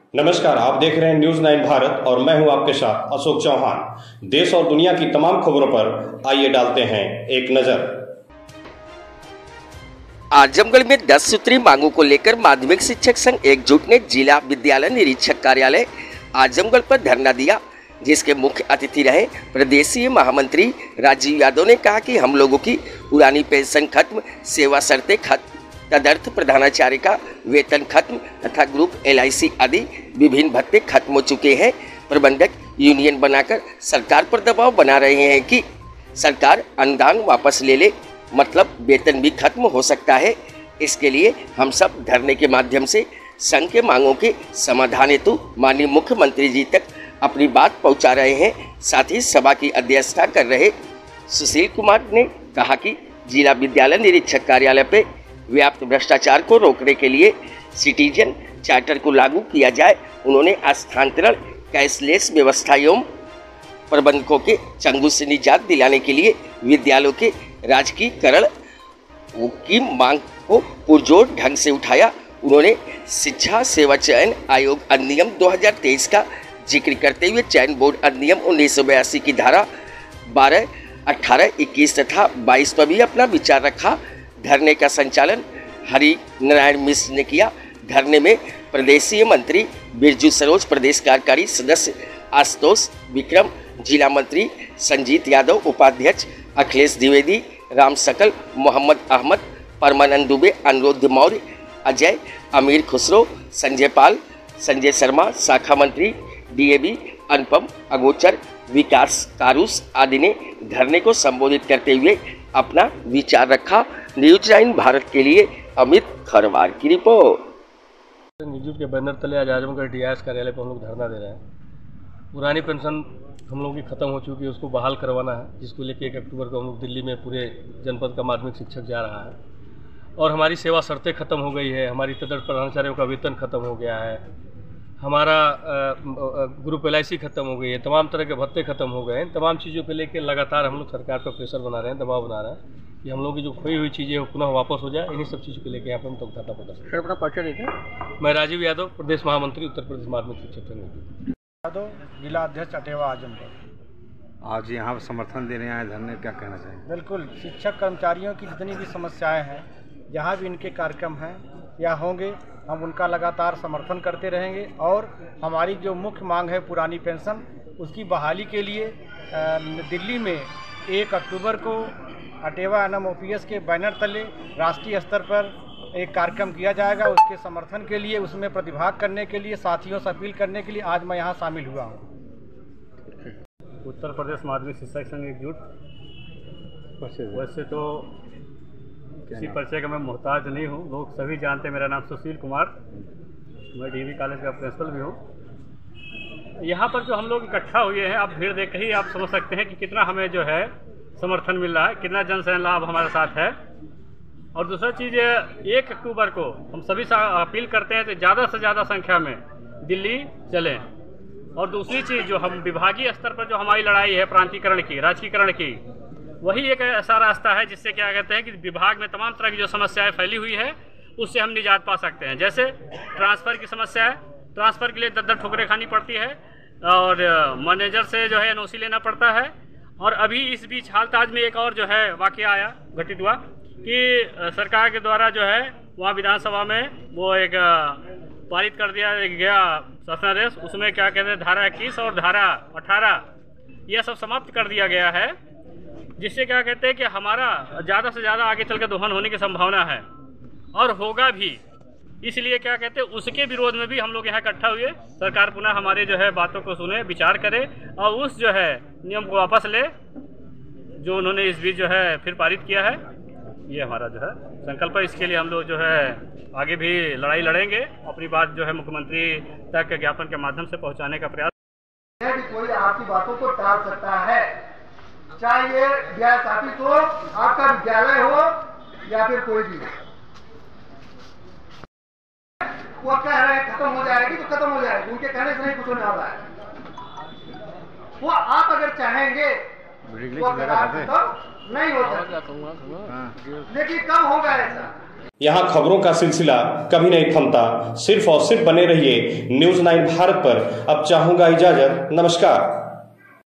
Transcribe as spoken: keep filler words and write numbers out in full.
नमस्कार, आप देख रहे हैं न्यूज नाइन भारत और मैं हूं आपके साथ अशोक चौहान। देश और दुनिया की तमाम खबरों पर आइए डालते हैं एक नजर। आजमगढ़ में दस सूत्री मांगों को लेकर माध्यमिक शिक्षक संघ एकजुट ने जिला विद्यालय निरीक्षक कार्यालय आजमगढ़ पर धरना दिया, जिसके मुख्य अतिथि रहे प्रदेशीय महामंत्री राजीव यादव ने कहा कि हम लोगों की पुरानी पेंशन खत्म, सेवा शर्तें खत्म, तदर्थ प्रधानाचार्य का वेतन खत्म तथा ग्रुप एल आई सी आदि विभिन्न भत्ते खत्म हो चुके हैं। प्रबंधक यूनियन बनाकर सरकार पर दबाव बना रहे हैं कि सरकार अनुदान वापस ले ले, मतलब वेतन भी खत्म हो सकता है। इसके लिए हम सब धरने के माध्यम से संघ के मांगों के समाधान हेतु माननीय मुख्यमंत्री जी तक अपनी बात पहुंचा रहे हैं। साथ ही सभा की अध्यक्षता कर रहे सुशील कुमार ने कहा कि जिला विद्यालय निरीक्षक कार्यालय पे व्याप्त भ्रष्टाचार को रोकने के लिए सिटीजन चार्टर को लागू किया जाए। उन्होंने स्थानांतरण, कैशलेस व्यवस्था एवं प्रबंधकों के चंगुल से निजात दिलाने के लिए विद्यालयों के राजकीयकरण की मांग को पुरजोर ढंग से उठाया। उन्होंने शिक्षा सेवा चयन आयोग अधिनियम दो हज़ार तेईस का जिक्र करते हुए चयन बोर्ड अधिनियम उन्नीस सौ बयासी की धारा बारह, अठारह, इक्कीस तथा बाईस पर भी अपना विचार रखा। धरने का संचालन हरि नारायण मिश्र ने किया। धरने में प्रदेशीय मंत्री बिरजू सरोज, प्रदेश कार्यकारी सदस्य आशुतोष विक्रम, जिला मंत्री संजीत यादव, उपाध्यक्ष अखिलेश द्विवेदी, राम सकल, मोहम्मद अहमद, परमानंद दुबे, अनुरोध मौर्य, अजय, अमीर खुसरो, संजय पाल, संजय शर्मा, शाखा मंत्री डी ए बी, अनुपम अगोचर, विकास कारूस आदि ने धरने को संबोधित करते हुए अपना विचार रखा। न्यूज नाइन भारत के लिए अमित खरवार की रिपोर्ट। निजुट के बैनर तले आज आजमगढ़ डी आई एस कार्यालय पर हम लोग धरना दे रहे हैं। पुरानी पेंशन हम लोगों की ख़त्म हो चुकी है, उसको बहाल करवाना है, जिसको लेकर एक अक्टूबर को हम लोग दिल्ली में पूरे जनपद का माध्यमिक शिक्षक जा रहा है। और हमारी सेवा शर्तें ख़त्म हो गई है, हमारी तदर्थ प्रधानाचार्यों का वेतन ख़त्म हो गया है, हमारा ग्रुप एल आई सी ख़त्म हो गई है, तमाम तरह के भत्ते ख़त्म हो गए हैं। तमाम चीज़ों को लेकर लगातार हम लोग सरकार पर प्रेशर बना रहे हैं, दबाव बना रहे हैं कि हम लोग की जो खोई हुई चीज़ें वो पुनः वापस हो जाए। इन्हीं सब चीज़ों को लेकर यहाँ पर हम तक खाता पता अपना परिचय देते हैं। मैं राजीव यादव, प्रदेश महामंत्री, उत्तर प्रदेश माध्यमिक शिक्षक संघ यादव, जिला अध्यक्ष अटेवा आजमगढ़। आज यहाँ पर समर्थन देने आए धरने, क्या कहना चाहिए? बिल्कुल, शिक्षक कर्मचारियों की जितनी भी समस्याएं हैं, जहाँ भी इनके कार्यक्रम हैं या होंगे, हम उनका लगातार समर्थन करते रहेंगे। और हमारी जो मुख्य मांग है पुरानी पेंशन, उसकी बहाली के लिए दिल्ली में एक अक्टूबर को अटेवा N M O P S के बैनर तले राष्ट्रीय स्तर पर एक कार्यक्रम किया जाएगा। उसके समर्थन के लिए, उसमें प्रतिभाग करने के लिए, साथियों से अपील करने के लिए आज मैं यहाँ शामिल हुआ हूँ। उत्तर प्रदेश माध्यमिक शिक्षक संघ एकजुट, वैसे तो किसी परिचय का मैं मोहताज नहीं हूँ, लोग सभी जानते हैं। मेरा नाम सुशील कुमार, मैं डी वी कॉलेज का प्रिंसिपल भी हूँ। यहाँ पर जो हम लोग इकट्ठा हुए हैं, आप भीड़ देख ही आप समझ सकते हैं कि कितना हमें जो है समर्थन मिल रहा है, कितना जनसैन लाभ हमारे साथ है। और दूसरा चीज़, एक अक्टूबर को हम सभी से अपील करते हैं कि ज़्यादा से ज़्यादा संख्या में दिल्ली चलें। और दूसरी चीज़, जो हम विभागीय स्तर पर जो हमारी लड़ाई है प्रांतीकरण की, राजकीकरण की, वही एक ऐसा रास्ता है जिससे क्या कहते हैं कि विभाग में तमाम तरह की जो समस्याएं फैली हुई है, उससे हम निजात पा सकते हैं। जैसे ट्रांसफ़र की समस्या है, ट्रांसफ़र के लिए दर दर ठोकरें खानी पड़ती है और मैनेजर से जो है एन ओ सी लेना पड़ता है। और अभी इस बीच हालताज में एक और जो है वाकया आया, घटित हुआ कि सरकार के द्वारा जो है वहाँ विधानसभा में वो एक पारित कर दिया गया शासनादेश, उसमें क्या कहते हैं धारा इक्कीस और धारा अठारह यह सब समाप्त कर दिया गया है, जिससे क्या कहते हैं कि हमारा ज़्यादा से ज़्यादा आगे चल के दोहन होने की संभावना है और होगा भी। इसलिए क्या कहते हैं, उसके विरोध में भी हम लोग यहाँ इकट्ठा हुए। सरकार पुनः हमारे जो है बातों को सुने, विचार करे और उस जो है नियम को वापस ले जो उन्होंने इस बीच जो है फिर पारित किया है। ये हमारा जो है संकल्प है। इसके लिए हम लोग जो है आगे भी लड़ाई लड़ेंगे, अपनी बात जो है मुख्यमंत्री तक ज्ञापन के माध्यम से पहुँचाने का प्रयास। कोई आपकी बातों को टाल सकता है, चाहे ये गैस ऑफिस हो, आपका विद्यालय हो या फिर कोई भी। वो कह रहे हैं खत्म हो जाएगी तो खत्म हो जाएगी, उनके कहने से नहीं कुछ होने वाला है। वो आप अगर चाहेंगे वो खत्म नहीं हो सकता, लेकिन कब होगा ऐसा? यहाँ खबरों का सिलसिला कभी नहीं थमता। सिर्फ और सिर्फ बने रहिए न्यूज नाइन भारत पर। अब चाहूंगा इजाजत। नमस्कार।